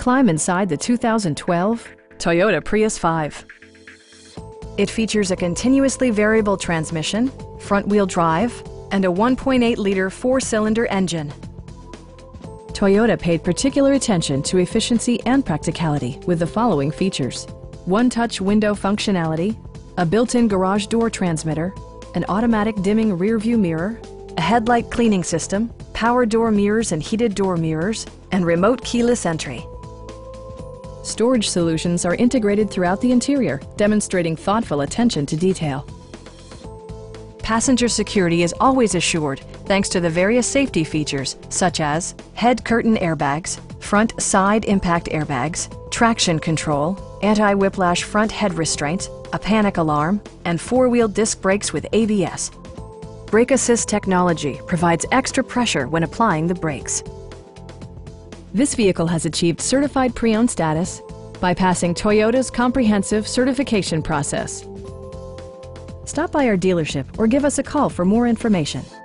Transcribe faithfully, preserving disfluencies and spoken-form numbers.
climb inside the two thousand twelve Toyota Prius five. It features a continuously variable transmission, front-wheel drive, and a one point eight liter four-cylinder engine. Toyota paid particular attention to efficiency and practicality with the following features: one-touch window functionality, a built-in garage door transmitter, an automatic dimming rear-view mirror, a headlight cleaning system, power door mirrors and heated door mirrors, and remote keyless entry. Storage solutions are integrated throughout the interior, demonstrating thoughtful attention to detail. Passenger security is always assured thanks to the various safety features such as head curtain airbags, front side impact airbags, traction control, anti-whiplash front head restraints, a panic alarm, and four-wheel disc brakes with A B S. Brake Assist technology provides extra pressure when applying the brakes. This vehicle has achieved certified pre-owned status by passing Toyota's comprehensive certification process. Stop by our dealership or give us a call for more information.